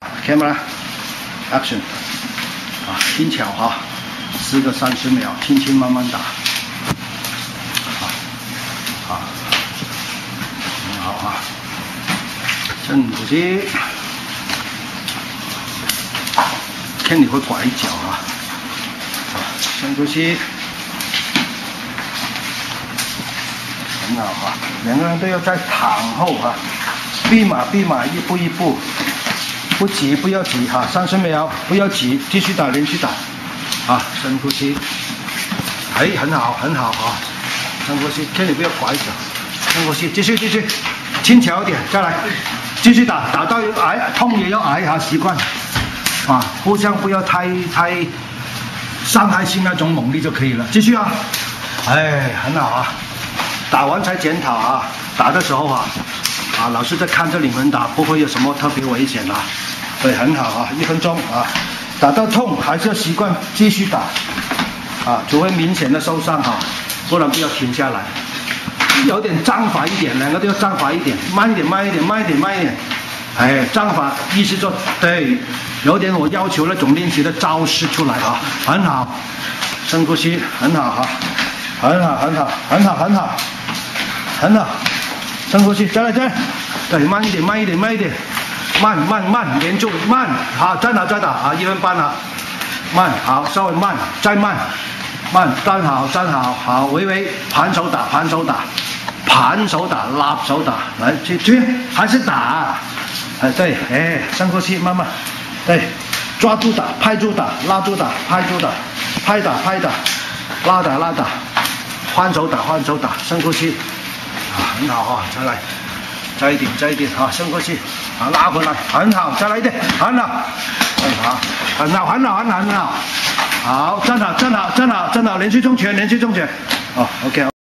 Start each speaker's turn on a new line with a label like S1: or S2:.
S1: Camera action 啊，轻巧哈，10个30秒，轻轻慢慢打，很好啊，深呼吸，看你会拐脚啊，深呼吸，很好啊，两个人都要在躺后啊，立马一步一步。 不急，不要急哈，30秒，不要急，继续打，连续打，啊，深呼吸，哎，很好啊，深呼吸，千万不要拐脚，深呼吸，继续，轻巧一点，再来，继续打，打到挨痛也要挨哈，习惯，啊，互相不要太伤害性那种猛力就可以了，继续啊，哎，很好啊，打完才检讨啊，打的时候啊。 啊，老师在看着你们打，不会有什么特别危险啊，对，很好啊，1分钟啊，打到痛还是要习惯继续打，啊，除非明显的受伤哈，不然不要停下来，有点章法一点，两个都要章法一点，慢一点，哎，章法意思说对，有点我要求那种练习的招式出来啊，很好，深呼吸，很好哈，很好。 深呼吸，再来，对，慢一点，慢，连住，慢，好，再打啊，1分半了，慢，好，稍微慢，再慢，站好，好，微，盘手打，拉手打，来，去，还是打，哎，对，哎，深呼吸，慢慢，对，抓住打，拍住打，拉住打，拍住打，拍打，拉打，换手打，深呼吸。 啊，很好啊，再来，再一点啊，深呼吸，啊，拉回来，很好，再来一点，很好，好，站好，连续重拳，哦 ，OK。